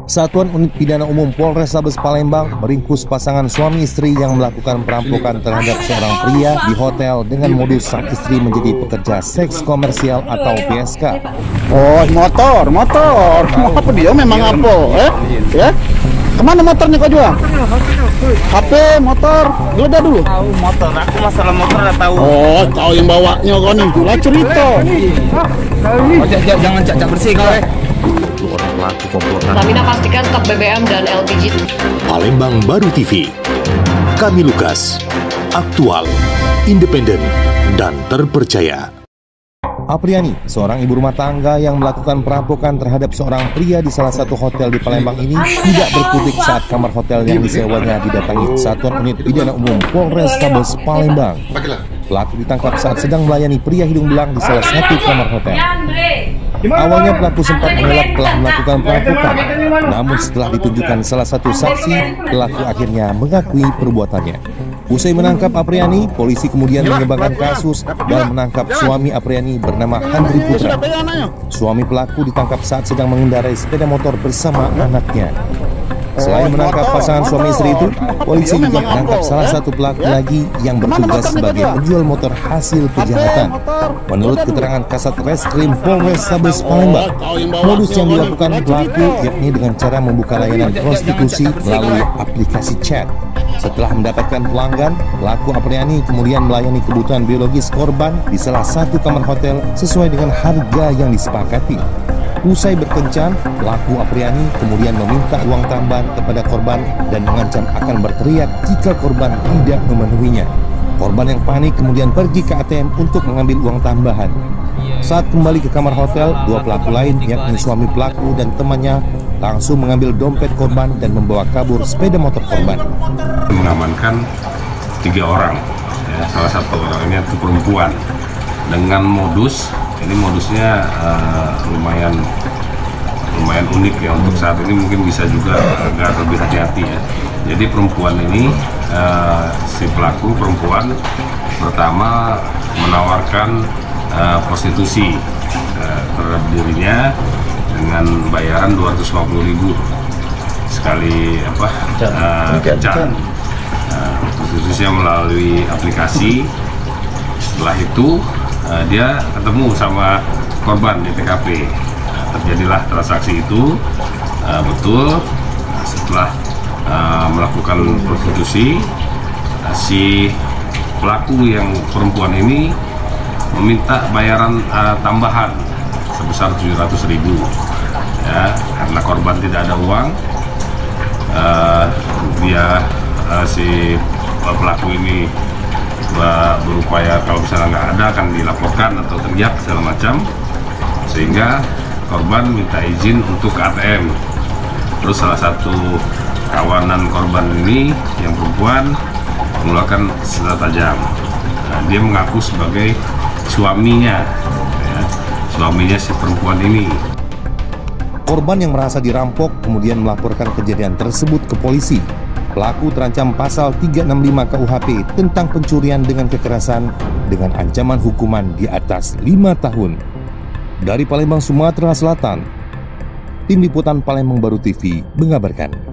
Satuan Unit Pidana Umum Polrestabes Palembang meringkus pasangan suami istri yang melakukan perampokan terhadap seorang pria di hotel dengan modus sang istri menjadi pekerja seks komersial atau PSK. Oh, motor. Mau apa dia memang apa? Ya? Kemana motornya kau jual? HP, motor, geledah dulu. Tahu motor, aku masalah motor nggak tahu. Oh, kau yang bawanya kau nih, itulah cerita. Oh, jangan cak bersih kau. Orang pelaku komplotan. Pertamina pastikan stok BBM dan LPG. Palembang Baru TV. Kami Lukas, aktual, independen, dan terpercaya. Apriani, seorang ibu rumah tangga yang melakukan perampokan terhadap seorang pria di salah satu hotel di Palembang ini tidak berkutik saat kamar hotel yang disewanya didatangi Satuan Unit Pidana Umum Polrestabes Palembang. Pelaku ditangkap saat sedang melayani pria hidung belang di salah satu kamar hotel. Awalnya pelaku sempat menolak telah melakukan perampokan, namun setelah ditunjukkan salah satu saksi, pelaku akhirnya mengakui perbuatannya. Usai menangkap Apriani, polisi kemudian mengembangkan kasus dan menangkap suami Apriani bernama Andri Putra. Suami pelaku ditangkap saat sedang mengendarai sepeda motor bersama anaknya. Selain menangkap pasangan suami istri itu, polisi juga menangkap salah satu pelaku lagi yang bertugas sebagai penjual motor hasil kejahatan. Menurut keterangan Kasat Reskrim Polrestabes Palembang, modus yang dilakukan pelaku yakni dengan cara membuka layanan prostitusi melalui aplikasi chat. Setelah mendapatkan pelanggan, pelaku Apriani kemudian melayani kebutuhan biologis korban di salah satu kamar hotel sesuai dengan harga yang disepakati. Usai berkencan, pelaku Apriani kemudian meminta uang tambahan kepada korban dan mengancam akan berteriak jika korban tidak memenuhinya. Korban yang panik kemudian pergi ke ATM untuk mengambil uang tambahan. Saat kembali ke kamar hotel, dua pelaku lain yakni suami pelaku dan temannya langsung mengambil dompet korban dan membawa kabur sepeda motor korban. Mengamankan 3 orang, ya, salah satu orangnya itu perempuan dengan modusnya lumayan unik ya untuk saat ini, mungkin bisa juga agak lebih hati-hati ya. Jadi perempuan ini si pelaku perempuan pertama menawarkan prostitusi terhadap dirinya dengan bayaran 250.000 sekali kencan. Prostitusinya melalui aplikasi. Setelah itu dia ketemu sama korban di TKP. Terjadilah transaksi itu betul. Setelah melakukan prostitusi, si pelaku yang perempuan ini meminta bayaran tambahan sebesar 700.000 ya, karena korban tidak ada uang. Si pelaku ini berupaya kalau misalnya nggak ada akan dilaporkan atau teriak segala macam, sehingga korban minta izin untuk ke ATM. Terus salah satu kawanan korban ini yang perempuan mengeluarkan senjata tajam. Dia mengaku sebagai suaminya, ya, suaminya si perempuan ini. Korban yang merasa dirampok kemudian melaporkan kejadian tersebut ke polisi. Pelaku terancam pasal 365 KUHP tentang pencurian dengan kekerasan dengan ancaman hukuman di atas 5 tahun. Dari Palembang, Sumatera Selatan, Tim Liputan Palembang Baru TV mengabarkan.